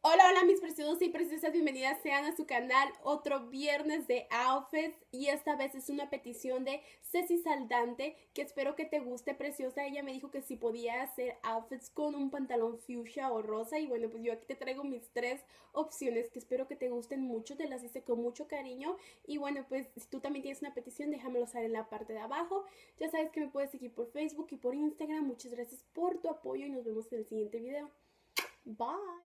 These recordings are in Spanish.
Hola, hola mis preciosos y preciosas, bienvenidas sean a su canal, otro viernes de outfits y esta vez es una petición de Ceci Saldante que espero que te guste, preciosa. Ella me dijo que si podía hacer outfits con un pantalón fuchsia o rosa y bueno, pues yo aquí te traigo mis tres opciones que espero que te gusten mucho, te las hice con mucho cariño y bueno, pues si tú también tienes una petición déjamelo saber en la parte de abajo. Ya sabes que me puedes seguir por Facebook y por Instagram. Muchas gracias por tu apoyo y nos vemos en el siguiente video. Bye.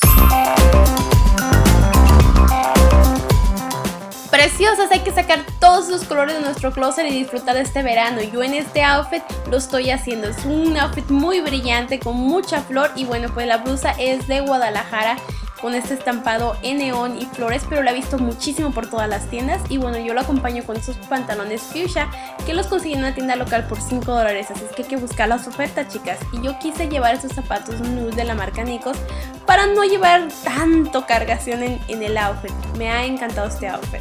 Preciosas, hay que sacar todos los colores de nuestro closet y disfrutar de este verano. Yo en este outfit lo estoy haciendo, es un outfit muy brillante con mucha flor y bueno, pues la blusa es de Guadalajara con este estampado en neón y flores, pero la he visto muchísimo por todas las tiendas y bueno, yo lo acompaño con estos pantalones fuchsia que los conseguí en una tienda local por $5, así es que hay que buscar las ofertas, chicas. Y yo quise llevar estos zapatos nude de la marca Nikos para no llevar tanto cargación en el outfit. Me ha encantado este outfit.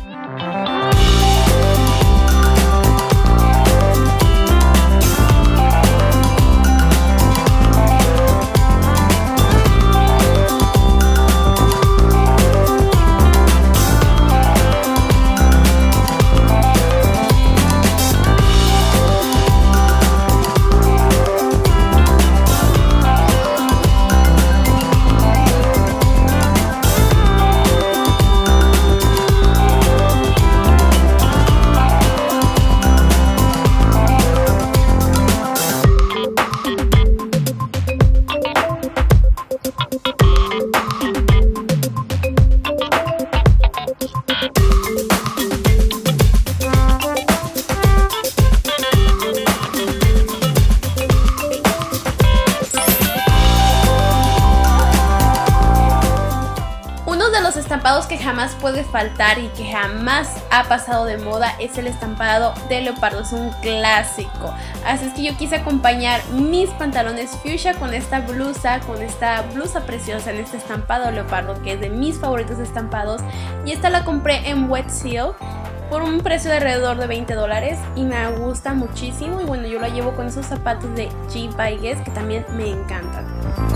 Estampados que jamás puede faltar y que jamás ha pasado de moda es el estampado de leopardo, es un clásico. Así es que yo quise acompañar mis pantalones fuchsia con esta blusa preciosa en este estampado leopardo que es de mis favoritos estampados y esta la compré en Wet Seal por un precio de alrededor de $20 y me gusta muchísimo y bueno, yo la llevo con esos zapatos de G by Guess que también me encantan.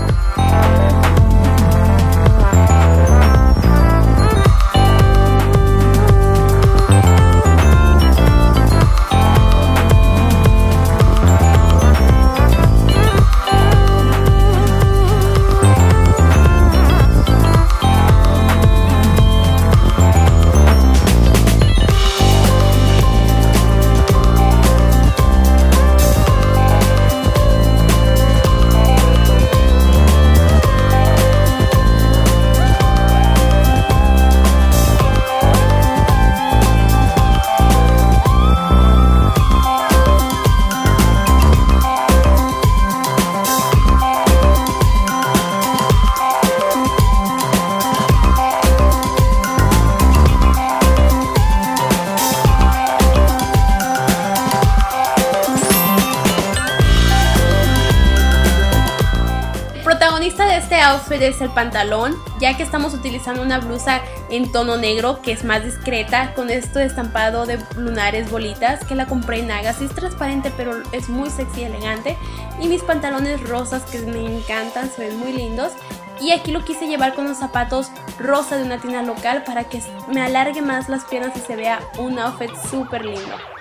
De este outfit es el pantalón, ya que estamos utilizando una blusa en tono negro que es más discreta con esto de estampado de lunares bolitas que la compré en Agassi, es transparente pero es muy sexy y elegante y mis pantalones rosas que me encantan, se ven muy lindos y aquí lo quise llevar con unos zapatos rosa de una tienda local para que me alargue más las piernas y se vea un outfit súper lindo.